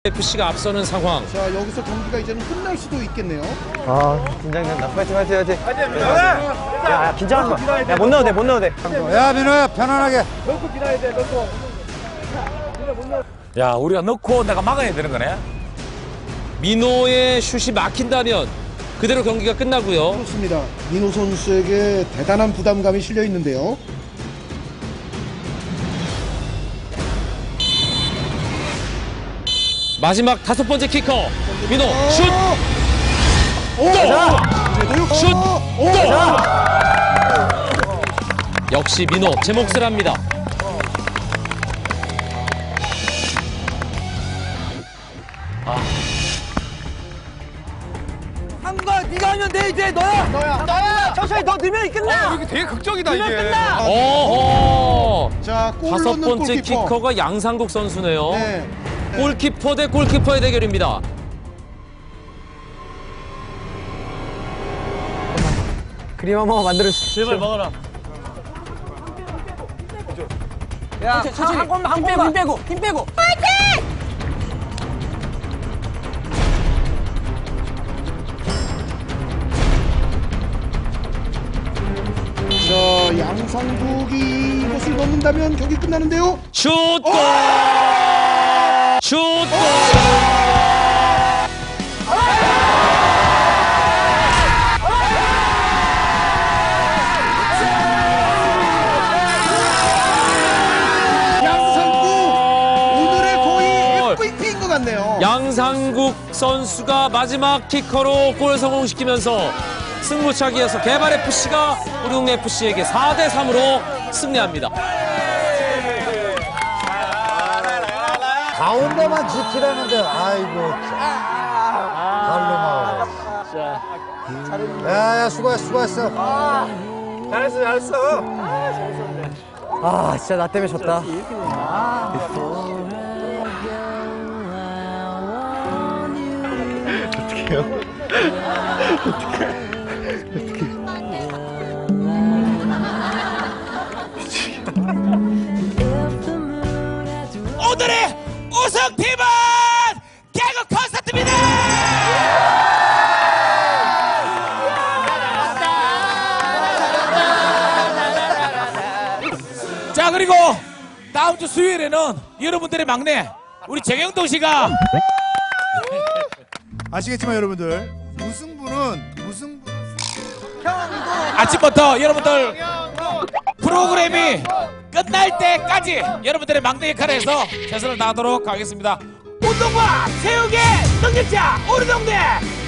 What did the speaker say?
FC가 앞서는 상황. 자, 여기서 경기가 이제는 끝날 수도 있겠네요. 아, 긴장된다. 파이팅. 야, 긴장하지 마. 야, 못 넣어도 돼. 야, 민호야, 편안하게. 야, 우리가 넣고 내가 막아야 되는 거네. 민호의 슛이 막힌다면 그대로 경기가 끝나고요. 그렇습니다. 민호 선수에게 대단한 부담감이 실려 있는데요. 마지막 5번째 키커. 민호 슛! 슛! 역시 민호 제 몫을 합니다. 한 거 네가 하면 돼 이제 너야. 천천히 너 넣으면 끝나. 이게 되게 극적이다, 이게. 끝나. 어허! 자, 골 5번째 넣는 골키퍼. 키커가 양상국 선수네요. 네. 골키퍼 대 골키퍼의 대결입니다. 그림 한번 만들어주세요. 제발 먹어라. 야, 천천히. 한 골만, 힘 빼고. 자, 양상국이 이것을 넣는다면 경기 끝나는데요. 슛! 골! 슛! 골! 양상국 오늘의 거의 FVP인 것 같네요. 양상국 선수가 마지막 키커로 골 성공시키면서 승부차기에서 개발FC가 우리동네FC에게 4대3으로 승리합니다. 가운데만 지키라는데, 아이고, 발로 막아. 야, 수고했어. 잘했어. 아, 진짜 나 때문에 졌다. 오늘의 우승팀은 개그 콘서트입니다. 자, 그리고 다음 주 수요일에는 여러분들의 막내 우리 정영동 씨가 아시겠지만 여러분들, 무승부는 아침부터 여러분들 프로그램이 끝날 때까지 여러분들의 막내 역할을 해서 최선을 다하도록 하겠습니다. 운동과 체육의 능력자 우리 동네